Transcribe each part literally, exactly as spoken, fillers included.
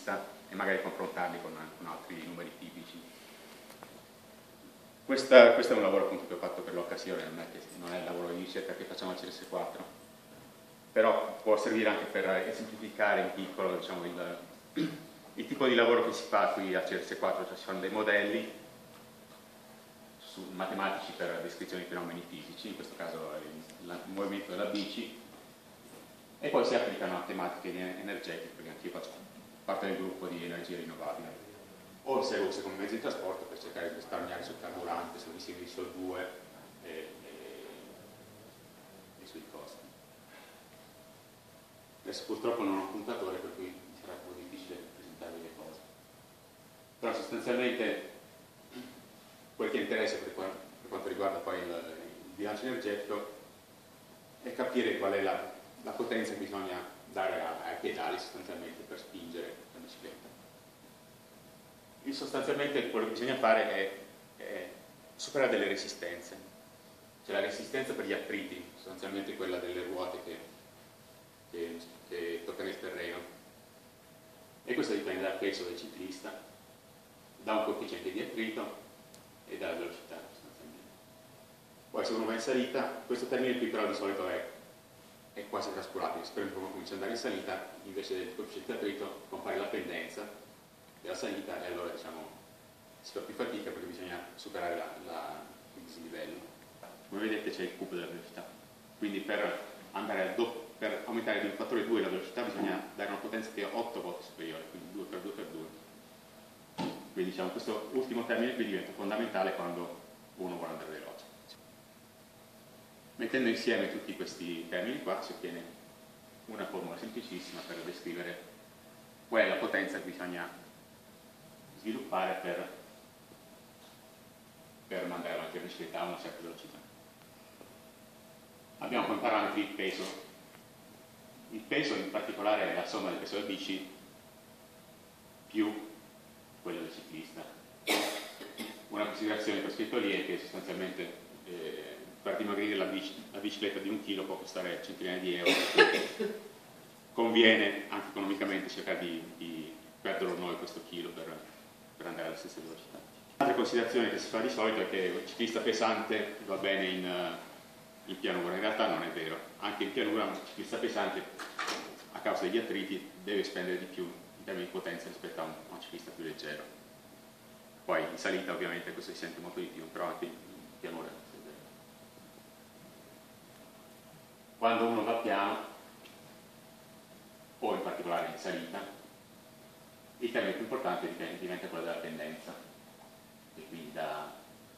ciclista e magari confrontarli con, con altri numeri tipici. Questa, questo è un lavoro appunto che ho fatto per l'occasione, non è, che, non è il lavoro di ricerca che facciamo al C S S quattro, però può servire anche per esemplificare in piccolo, diciamo, il, il tipo di lavoro che si fa qui al C S S quattro, cioè si fanno dei modelli su, matematici per descrizione di fenomeni fisici, in questo caso il, il movimento della bici, e poi si applicano a tematiche energetiche, perché anche io faccio parte del gruppo di energia rinnovabile, o se usa come mezzo di trasporto per cercare di risparmiare sul carburante, sui emissioni di C O due e, e, e sui costi. Adesso purtroppo non ho un puntatore, per cui mi sarà un po' difficile presentarvi le cose, però sostanzialmente quel che interessa per, per quanto riguarda poi il, il bilancio energetico è capire qual è la, la potenza che bisogna dare ai pedali sostanzialmente per spingere la bicicletta. E sostanzialmente quello che bisogna fare è, è superare delle resistenze, cioè la resistenza per gli attriti, sostanzialmente quella delle ruote che, che, che toccano il terreno, e questo dipende dal peso del ciclista, da un coefficiente di attrito e dalla velocità sostanzialmente. Poi se uno va in salita, questo termine qui però di solito è, è quasi trascurabile, spero che uno comincia ad andare in salita, invece del coefficiente di attrito compare la pendenza della salita e allora diciamo si fa più fatica perché bisogna superare la, la, il dislivello. Come vedete c'è il cubo della velocità, quindi per, andare a do, per aumentare di un fattore due la velocità bisogna dare una potenza che è otto volte superiore, quindi due per due per due. Quindi diciamo questo ultimo termine qui diventa fondamentale quando uno vuole andare veloce. Mettendo insieme tutti questi termini qua si ottiene una formula semplicissima per descrivere qual è la potenza che bisogna sviluppare per, per mandare avanti la bicicletta a una certa velocità. Abbiamo come parametri il peso. Il peso in particolare è la somma del peso della bici più quello del ciclista. Una considerazione che ho scritto lì è che sostanzialmente eh, per dimagrire la, bici, la bicicletta di un chilo può costare centinaia di euro, conviene anche economicamente cercare di, di perdere noi questo chilo per, per andare alla stessa velocità. Un'altra considerazione che si fa di solito è che il ciclista pesante va bene in, in pianura. In realtà non è vero, anche in pianura un ciclista pesante a causa degli attriti deve spendere di più in termini di potenza rispetto a un, a un ciclista più leggero. Poi in salita ovviamente questo si sente molto di più, però anche in pianura è vero. Quando uno va piano, o in particolare in salita, il termine più importante diventa quello della pendenza, che quindi da,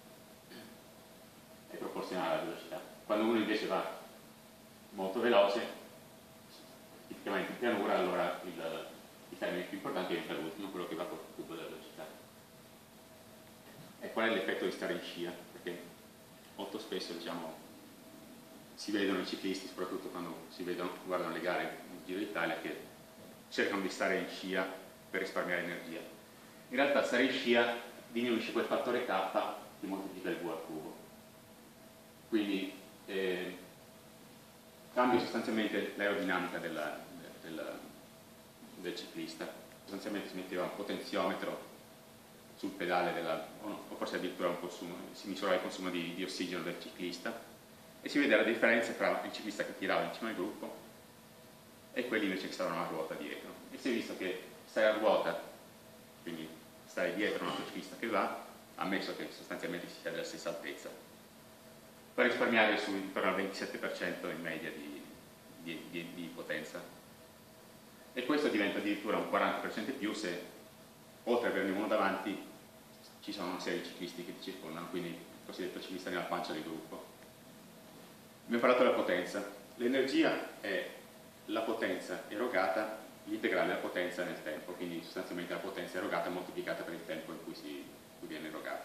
è proporzionale alla velocità. Quando uno invece va molto veloce, tipicamente in pianura, allora il, il termine più importante diventa l'ultimo, quello che va col cubo della velocità. E qual è l'effetto di stare in scia? Perché molto spesso diciamo, si vedono i ciclisti, soprattutto quando si vedono, guardano le gare in Giro d'Italia, che cercano di stare in scia per risparmiare energia. In realtà stare in scia diminuisce quel fattore K che moltiplica il V al cubo. Quindi eh, cambia sostanzialmente l'aerodinamica del, del, del ciclista. Sostanzialmente si metteva un potenziometro sul pedale della, o, no, o forse addirittura un consumo, si misurava il consumo di, di ossigeno del ciclista e si vedeva la differenza tra il ciclista che tirava in cima al gruppo e quelli invece che stavano a ruota dietro. E si è visto che stare a ruota, quindi stare dietro un altro ciclista che va, ammesso che sostanzialmente si sia della stessa altezza, per risparmiare su intorno al ventisette per cento in media di, di, di, di potenza. E questo diventa addirittura un quaranta per cento in più se, oltre ad averne uno davanti, ci sono una serie di ciclisti che ti circondano, quindi il cosiddetto ciclista nella pancia del gruppo. Abbiamo parlato della potenza. L'energia è la potenza erogata, l'integrale della potenza nel tempo, quindi sostanzialmente la potenza erogata moltiplicata per il tempo in cui, si, in cui viene erogata.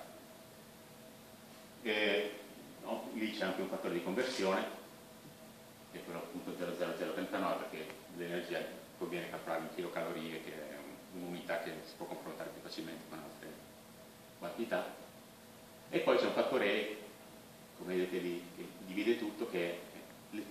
E, no, lì c'è anche un fattore di conversione, che è quello appunto zero virgola zero zero trentanove, perché l'energia conviene calcolare in kilocalorie, che è un'unità che si può confrontare più facilmente con altre quantità. E poi c'è un fattore E, come vedete lì, che divide tutto, che è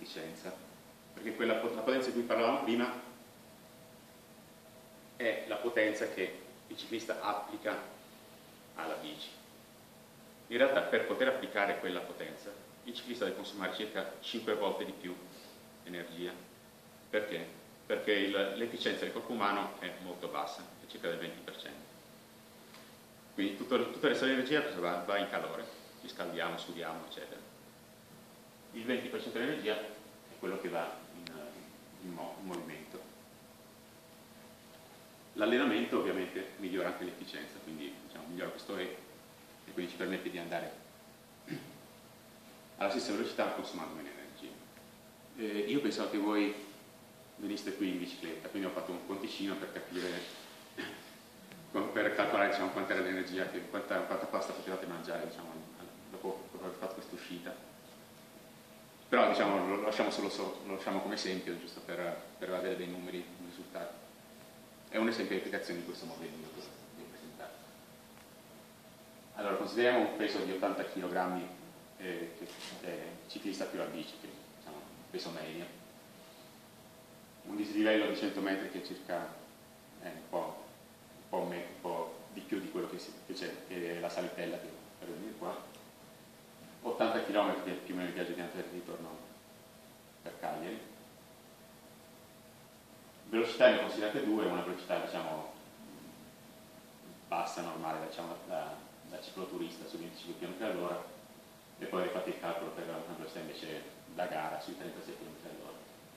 l'efficienza, perché quella, la potenza di cui parlavamo prima è la potenza potenza che il ciclista applica alla bici. In realtà per poter applicare quella potenza il ciclista deve consumare circa cinque volte di più energia. Perché? Perché l'efficienza del corpo umano è molto bassa, è circa del venti per cento. Quindi tutto, tutta il resto dell'energia va, va in calore, ci scaldiamo, sudiamo, eccetera. Il venti per cento dell'energia è quello che va in, in, mo, in movimento. L'allenamento ovviamente migliora anche l'efficienza, quindi diciamo, migliora questo E e quindi ci permette di andare alla stessa velocità consumando meno energia. Eh, io pensavo che voi veniste qui in bicicletta, quindi ho fatto un conticino per capire, per calcolare diciamo, quanta era l'energia, quanta, quanta pasta potevate mangiare diciamo, dopo, dopo aver fatto questa uscita. Però diciamo, lo, lasciamo solo, lo lasciamo come esempio, giusto per, per avere dei numeri, dei risultati. È un esempio di applicazione di questo modellino che vi ho presentato. Allora, consideriamo un peso di ottanta chilogrammi, eh, che è ciclista più la bici, che diciamo, peso medio. Un dislivello di cento metri che è circa eh, un, po', un, po me, un po' di più di quello che c'è, che è la salitella che per venire qua. ottanta chilometri che è più o meno il viaggio di andata e ritorno per Cagliari. Velocità ne considerate due, una velocità diciamo bassa, normale, diciamo, da, da cicloturista su venticinque chilometri all'ora e poi rifate il calcolo per una velocità invece da gara sui trentasei chilometri all'ora.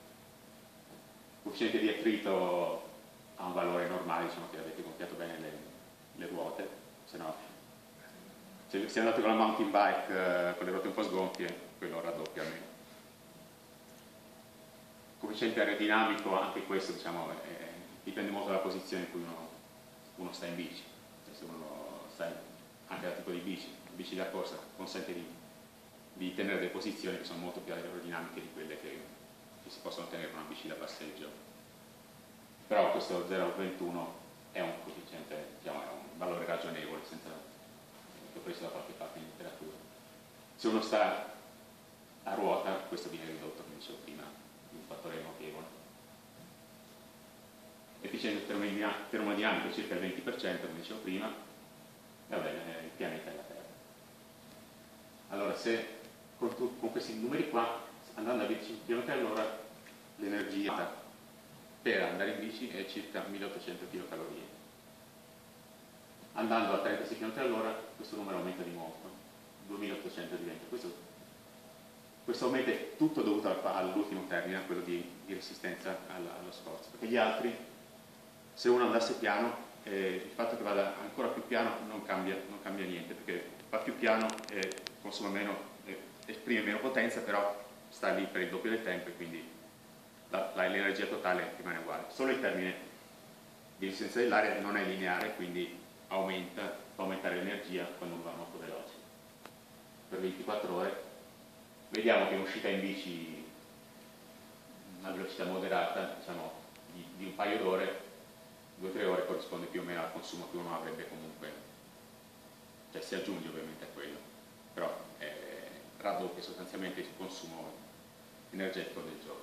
Il coefficiente di attrito ha un valore normale, diciamo che avete gonfiato bene le, le ruote, se no se, se andate con la mountain bike eh, con le ruote un po' sgonfie, quello raddoppia almeno. Coefficiente aerodinamico, anche questo diciamo, è, dipende molto dalla posizione in cui uno, uno sta in bici. Cioè, se uno sta in, anche dal tipo di bici, la bici da corsa consente di, di tenere delle posizioni che sono molto più aerodinamiche di quelle che, che si possono tenere con una bici da passeggio. Però questo zero virgola ventuno è un coefficiente, diciamo, è un valore ragionevole, senza che ho preso da qualche parte in letteratura. Se uno sta a ruota, questo viene ridotto, come dicevo prima, un fattore notevole. Efficienza termodinamica circa il venti per cento, come dicevo prima, e va bene, il pianeta è la Terra. Allora, se con, tu, con questi numeri qua, andando a venticinque chilometri all'ora, l'energia per andare in bici è circa milleottocento chilocalorie. Andando a trentasei chilometri all'ora, questo numero aumenta di molto, duemilaottocento diventa. Questo Questo aumento è tutto dovuto all'ultimo termine, a quello di, di resistenza allo, allo sforzo, perché gli altri, se uno andasse piano, eh, il fatto che vada ancora più piano non cambia, non cambia niente, perché va più piano, eh, consuma meno, eh, esprime meno potenza, però sta lì per il doppio del tempo e quindi l'energia totale rimane uguale. Solo il termine di resistenza dell'aria non è lineare, quindi aumenta, fa aumentare l'energia quando uno va molto veloce. Per ventiquattro ore vediamo che un'uscita in bici a velocità moderata, diciamo, di, di un paio d'ore, due o tre ore, corrisponde più o meno al consumo che uno avrebbe comunque, cioè si aggiunge ovviamente a quello, però eh, raddoppia sostanzialmente il consumo energetico del giorno.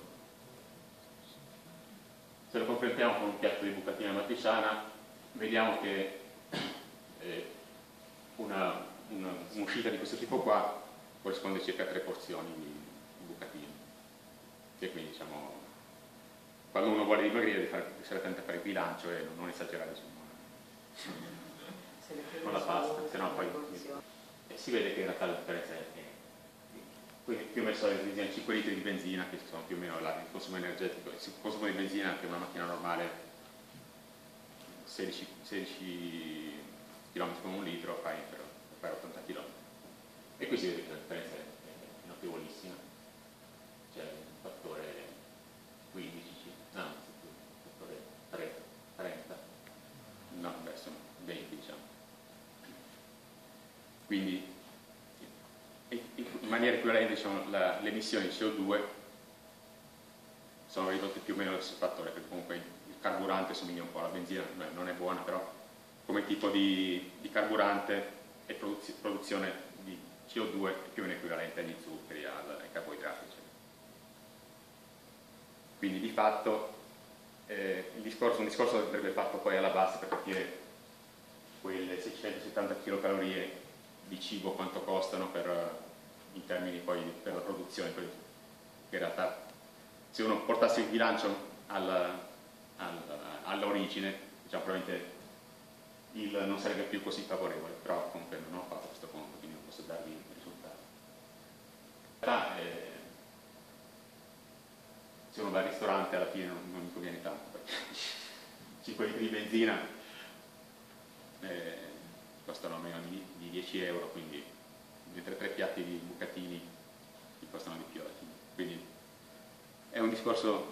Se lo confrontiamo con un piatto di bucatine matriciana, vediamo che eh, un'uscita un di questo tipo qua corrisponde a circa tre porzioni di, di bucatine. E quindi diciamo, quando uno vuole dimagrire deve, fare, deve stare attento a fare il bilancio e non esagerare insomma, con la pasta, se no poi e si vede che in realtà la differenza è che qui, qui ho messo cinque litri di benzina che sono più o meno là, il consumo energetico, il consumo di benzina che una macchina normale sedici, sedici chilometri con un litro fai per, per fare ottanta chilometri. E qui si vede che la differenza è, è notevolissima, c'è un fattore quindici, no, un fattore trenta, no, beh, sono venti diciamo. Quindi in maniera equivalente diciamo, le emissioni di C O due sono ridotte più o meno dallo stesso fattore, perché comunque il carburante somiglia un po' alla benzina, beh, non è buona, però come tipo di, di carburante e produz produzione di C O due è più o meno equivalente agli zuccheri, ai carboidrati, eccetera. Quindi di fatto eh, il discorso, un discorso che andrebbe fatto poi alla base per capire quelle seicentosettanta chilocalorie di cibo quanto costano per, in termini poi per la produzione, perché in realtà se uno portasse il bilancio all'origine, diciamo, probabilmente il non sarebbe più così favorevole, però comunque non ho fatto questo conto, quindi non posso darvi il risultato. In realtà, eh, se uno va al ristorante alla fine non, non mi conviene tanto, perché cinque litri di benzina eh, costano meno di, di dieci euro, quindi mentre tre piatti di bucatini ti costano di più alla fine. Quindi è un discorso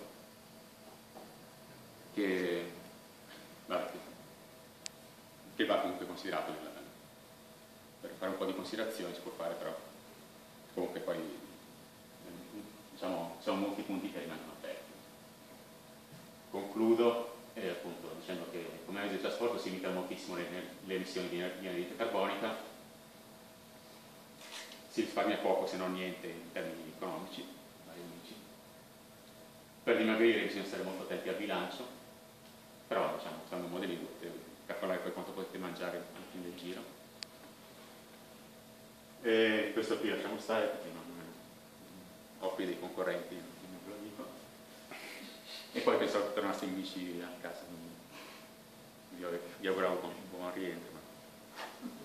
che, vabbè, che va comunque considerato nel, per fare un po' di considerazioni si può fare, però comunque poi diciamo sono molti punti che rimangono aperti. Concludo eh, appunto dicendo che come mezzo di trasporto si limitano moltissimo le, le emissioni di anidride carbonica, si risparmia poco se non niente in termini economici, per dimagrire bisogna stare molto attenti al bilancio, però diciamo usando modelli potete calcolare poi quanto potete mangiare alla fine del giro. E questo qui lasciamo stare perché non ho qui dei concorrenti, non ve lo dico. E poi pensavo che tornassi in bici a casa, quindi vi auguravo un buon rientro.